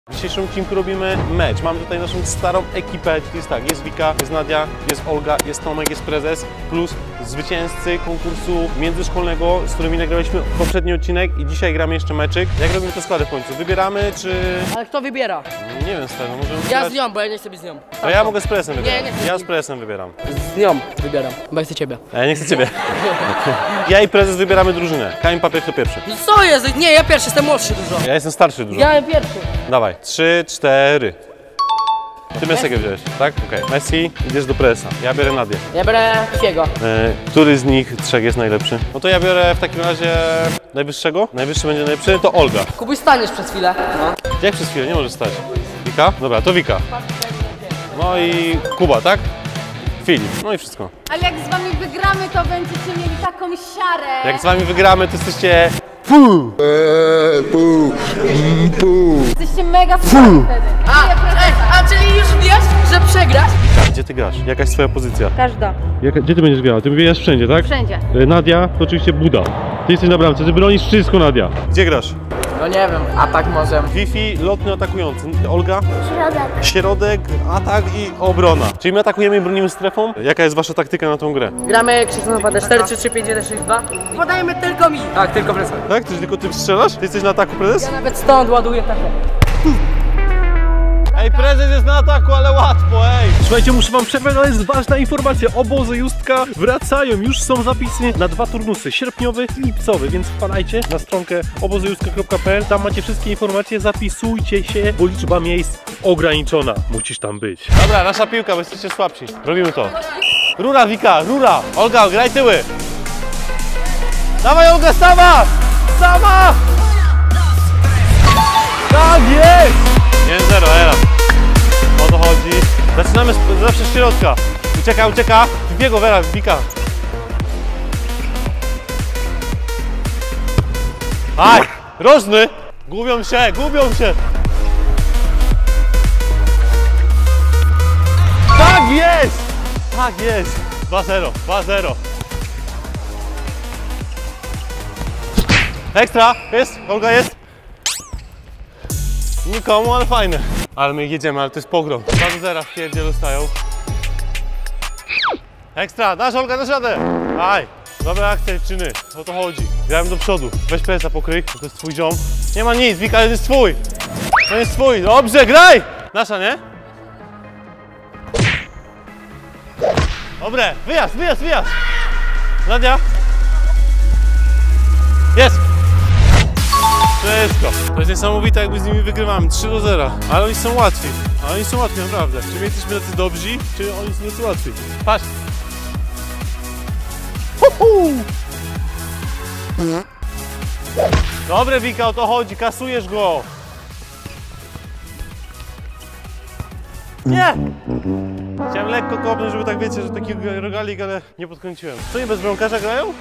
W dzisiejszym odcinku robimy mecz. Mamy tutaj naszą starą ekipę. To jest tak, jest Wika, jest Nadia, jest Olga, jest Tomek, jest prezes, plus zwycięzcy konkursu międzyszkolnego, z którymi nagraliśmy poprzedni odcinek i dzisiaj gramy jeszcze meczyk. Jak robimy te składy w końcu? Wybieramy czy... Ale kto wybiera? Nie wiem, stary, możemy Ja wybierać... z nią, bo ja nie chcę być z nią. To ja mogę z prezesem wybierać. Nie chcę. Ja z prezesem wybieram. Z nią wybieram, bo ja chcę ciebie. A ja nie chcę ciebie. Ja i prezes wybieramy drużynę. Kamień, papier, kto pierwszy? Co jest? Nie, ja pierwszy, jestem młodszy dużo. Ja jestem starszy dużo. Ja pierwszy. Dawaj, 3, 4. Ty Messiego wziąłeś, tak? Okej. Messi, idziesz do prezesa. Ja biorę Nadię. Ja biorę Fiego. Który z nich trzech jest najlepszy? No to ja biorę w takim razie najwyższego. Najwyższy będzie najlepszy, to Olga. Kubuś, staniesz przez chwilę. No. Jak przez chwilę? Nie możesz stać. Wika? Dobra, to Wika. No i Kuba, tak? Filip. No i wszystko. Ale jak z wami wygramy, to będziecie mieli taką siarę. Jak z wami wygramy, to jesteście... Jesteście mega fajni wtedy. A czyli już wiesz, że przegrasz? Wika, gdzie ty grasz? Jaka jest twoja pozycja? Każda. Gdzie ty będziesz grała? Ty biegasz wszędzie, tak? Wszędzie. Nadia, to oczywiście Buda. Ty jesteś na bramce, ty bronisz wszystko, Nadia. Gdzie grasz? No nie wiem, atak może. Wi-Fi, lotny, atakujący. Olga? Środek. Środek, atak i obrona. Czyli my atakujemy i bronimy strefą? Jaka jest wasza taktyka na tą grę? Gramy krzycząc pada 4, 3, 3, 5, 1, 6, 2. Podajemy tylko mi. Tak, tylko prezes. Tak? Ty tylko ty strzelasz? Ty jesteś na ataku, prezes? Ja nawet stąd ładuję takie. Ej, prezes jest na ataku, ale łatwo, ej! Słuchajcie, muszę wam przerwać, ale jest ważna informacja. Obozy Justka wracają. Już są zapisy na 2 turnusy, sierpniowy i lipcowy, więc wpadajcie na stronkę obozojustka.pl. Tam macie wszystkie informacje, zapisujcie się, bo liczba miejsc ograniczona. Musisz tam być. Dobra, nasza piłka, bo jesteście słabsi. Robimy to. Rura, Wika, rura! Olga, graj tyły! Dawaj, Olga, sama! Sama! Tak jest! 1-0, era. O to chodzi. Zaczynamy zawsze z środka. Ucieka, ucieka. Wbiegł, Wera, Wika. Aj! Rożny! Gubią się, gubią się! Tak jest! Tak jest! 2-0, 2-0. Ekstra! Jest? Olga jest? Nikomu, ale fajne. Ale my jedziemy, ale to jest pogrom. 2-0 w pierdzie dostają. Ekstra, dasz Olga, dasz radę. Aj, dobra akcja dziewczyny, o to chodzi. Grałem do przodu, weź presa pokryj, to jest twój ziom. Nie ma nic, Wika, to jest twój. To jest twój, dobrze, graj! Nasza, nie? Dobre, wyjazd, wyjazd, wyjazd. Nadia. Jest. Wszystko. To jest niesamowite, jakby z nimi wygrywamy. 3-0. Ale oni są łatwi. Ale oni są łatwi, naprawdę. Czy my jesteśmy tacy dobrzy, czy oni są tacy łatwi? Patrz. Dobre, Wika, o to chodzi. Kasujesz go. Nie! Chciałem lekko kopnąć, żeby tak wiecie, że taki rogalik, ale nie podkręciłem. Co, nie bez bramkarza grają?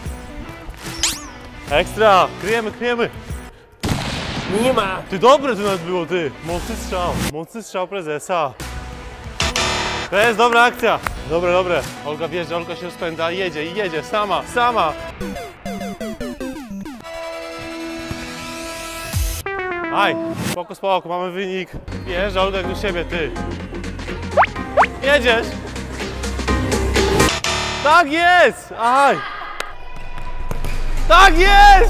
Ekstra! Kryjemy, kryjemy! Nie ma! Ty dobre to nawet było, ty! Mocny strzał prezesa. To jest dobra akcja! Dobre, dobre. Olga wjeżdża, Olga się rozpędza, jedzie i jedzie, sama, sama! Aj! Spoko, spoko, mamy wynik. Wjeżdża Olga jak do siebie, ty! Jedziesz! Tak jest! Aj! Tak jest!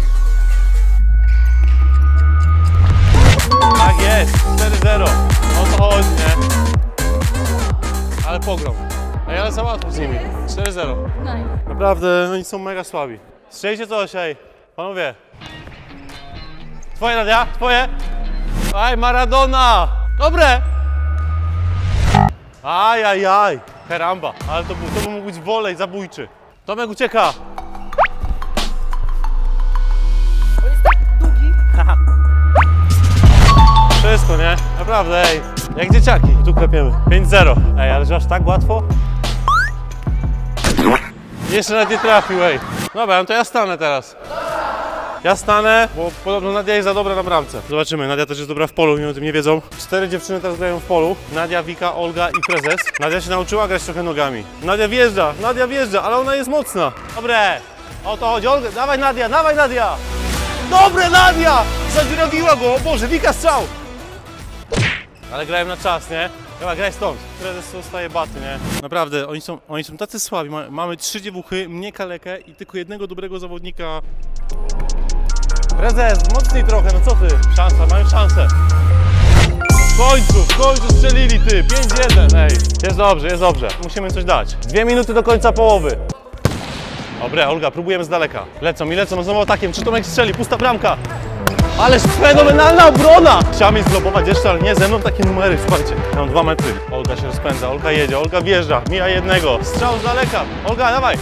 Tak jest! 4-0. O to chodzi, nie? Ale pogrom. Ej, ale za łatwo z nimi. 4-0. Naprawdę, oni są mega słabi. Strzelcie coś, ej. Panowie. Twoje, Nadia? Twoje? Aj, Maradona! Dobre! Aj, aj, aj. Karamba. Ale to mógł być wolej zabójczy. Tomek ucieka. Wszystko, nie? Naprawdę, ej. Jak dzieciaki. Tu klepiemy. 5-0. Ej, ale że aż tak łatwo? Jeszcze nawet nie trafił, ej. Dobra, no to ja stanę teraz. Ja stanę, bo podobno Nadia jest za dobra na bramce. Zobaczymy, Nadia też jest dobra w polu, oni o tym nie wiedzą. 4 dziewczyny teraz grają w polu. Nadia, Wika, Olga i prezes. Nadia się nauczyła grać trochę nogami. Nadia wjeżdża, ale ona jest mocna. Dobre, o to chodzi, Olga, dawaj Nadia, dawaj Nadia! Dobre, Nadia! Zadziurawiła go, o Boże, Wika strzał! Ale grałem na czas, nie? Chyba graj stąd. Prezes dostaje baty, nie? Naprawdę, oni są tacy słabi. Mamy 3 dziewuchy, mnie kalekę i tylko jednego dobrego zawodnika. Prezes, mocniej trochę, no co ty? Szansa, mają szansę. W końcu strzelili ty, 5-1, ej. Jest dobrze. Musimy coś dać. 2 minuty do końca połowy. Dobre, Olga, próbujemy z daleka. Lecą, no znowu atakiem, czy Tomek strzeli, pusta bramka. Ależ fenomenalna obrona! Chciałem jej zglobować jeszcze, ale nie ze mną takie numery, słuchajcie. Mam 2 metry. Olga się rozpędza, Olga jedzie, Olga wjeżdża, mija jednego. Strzał z daleka. Olga, dawaj,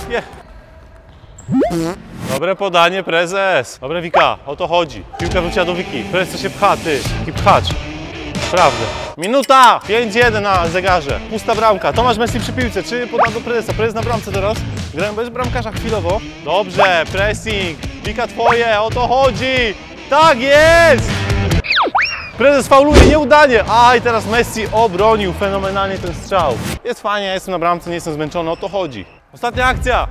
Dobre podanie, prezes. Dobre, Wika, o to chodzi. Piłka wróciła do Wiki. Prezes się pcha, ty. Taki pchacz. Prawda. Minuta! 5-1 na zegarze. Pusta bramka. Tomasz Messi przy piłce. Czy poda do prezesa? Prezes na bramce teraz. Gramy bez bramkarza chwilowo. Dobrze, pressing. Wika twoje, o to chodzi. Tak jest! Prezes fauluje, nieudanie. I teraz Messi obronił fenomenalnie ten strzał. Jest fajnie, ja jestem na bramce, nie jestem zmęczony, o to chodzi. Ostatnia akcja.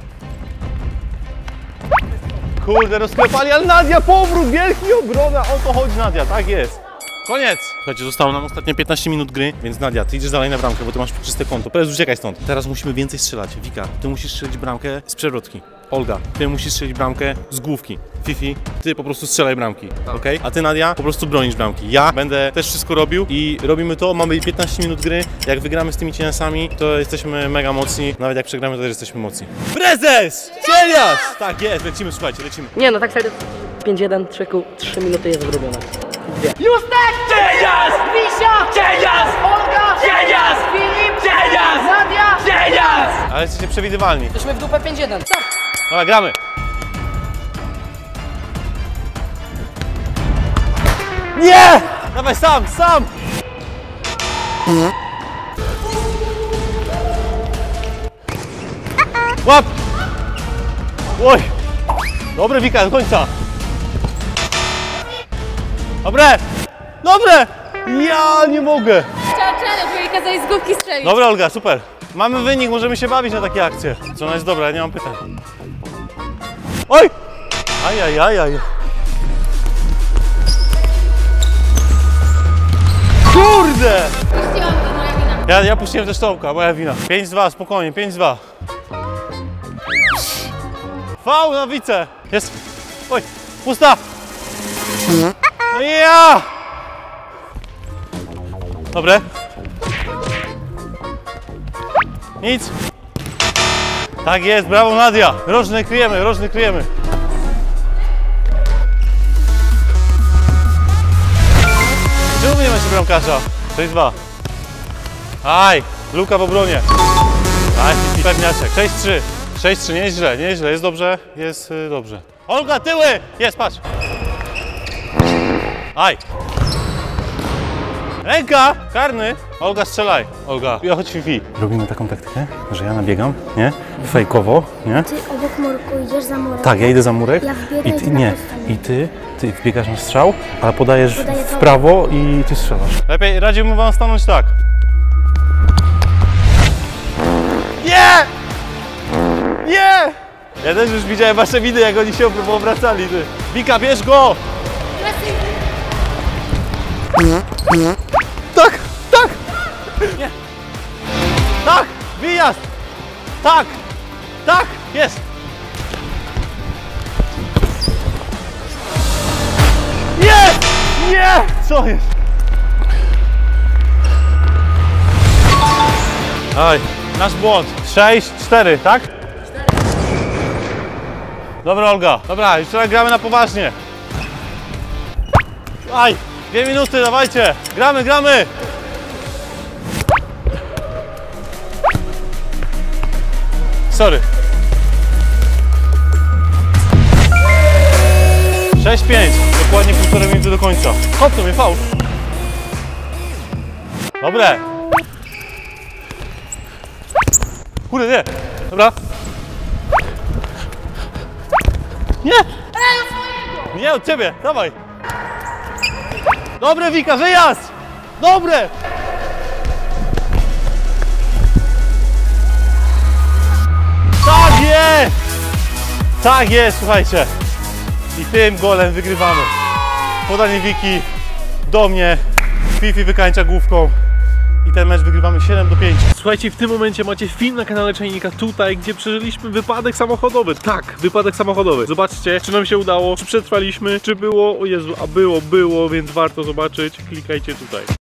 Kurde, rozklepali, ale Nadia powrót, wielki obrona, o to chodzi, Nadia, tak jest. Koniec! Słuchajcie, zostało nam ostatnie 15 minut gry, więc Nadia, ty idziesz dalej na bramkę, bo ty masz czyste konto. Prezes, uciekaj stąd. Teraz musimy więcej strzelać. Wika, ty musisz strzelić bramkę z przewrotki. Olga, ty musisz strzelić bramkę z główki. Fifi, ty po prostu strzelaj bramki, ok? A ty, Nadia, po prostu bronisz bramki. Ja będę też wszystko robił i robimy to, mamy 15 minut gry. Jak wygramy z tymi cieniasami, to jesteśmy mega mocni. Nawet jak przegramy, to też jesteśmy mocni. Prezes! Cienias! Tak jest, lecimy, słuchajcie, lecimy. Nie no, tak serio 5-1, 3 minuty jest zrobione. Justek! Cienias! Wisia! Cienias! Olga! Cienias! Filip! Cienias! Nadia! Cienias! Ale jesteście przewidywalni. Jesteśmy w dupę 5-1. Dobra, gramy. Nie! Dawaj sam! Łap! Oj! Dobre, Wika, do końca. Dobre! Ja nie mogę. Chciała bo jej kazali z główki strzelić. Dobra, Olga, super. Mamy wynik, możemy się bawić na takie akcje. Co ona jest dobra, ja nie mam pytań. Oj! Ajajajaj. Kurde! Puściłam to, moja wina. Ja puściłem też Tomka, moja wina. 5-2, spokojnie, 5-2. Faul na Wice. Jest. Oj, pusta. No ja! Dobre. Nic. Tak jest, brawo Nadia. Rożny kryjemy. Czemu nie macie bramkarza? 6-2. Aj, luka w obronie. Aj, pewniaczek. 6-3. 6-3, nieźle, jest dobrze, dobrze. Olga, tyły! Jest, patrz. Aj. Ręka! Karny! Olga, strzelaj. Olga, ja chodź Fifi. Robimy taką taktykę, że ja nabiegam, nie? Fejkowo, nie? Ty obok murku idziesz za murek. Tak, ja idę za murek. Ja wbiegam I i ty, ty nie. na prostą. I ty wbiegasz na strzał, ale podajesz Podaję w to. prawo i ty strzelasz. Lepiej, radziłbym wam stanąć tak. Nie! Nie! Ja też już widziałem wasze winy, jak oni się obracali. Ty. Wika, bierz go! Tak! Nie! Tak! Wyjazd! Tak! Jest! Nie! Co jest? Aj, nasz błąd. 6-4, tak? 4. Dobra, Olga. Dobra, już teraz gramy na poważnie. Aj, 2 minuty, dawajcie. Gramy. Sorry. 6-5, dokładnie 1,5 minuty do końca. Kopnął mnie, faul. Dobre. Kurde, nie. Dobra. Nie! Nie, od ciebie, dawaj. Dobre, Wika, wyjazd! Dobre! Tak jest! Tak jest, słuchajcie. I tym golem wygrywamy. Podanie Wiki do mnie. Fifi wykańcza główką. I ten mecz wygrywamy 7-5. Słuchajcie, w tym momencie macie film na kanale Czajnika tutaj, gdzie przeżyliśmy wypadek samochodowy. Tak, wypadek samochodowy. Zobaczcie, czy nam się udało, czy przetrwaliśmy, czy było, o Jezu, a było, więc warto zobaczyć. Klikajcie tutaj.